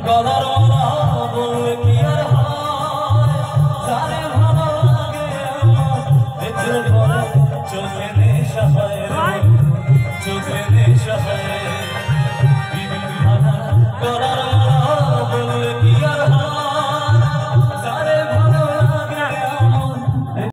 গলার মালা বললে কি আর হয়, যারে ভালো লাগে দেখলে পরে চোখে নেশা হয় রে, চোখে নেশা হয়। বিবির ভাঙা গলা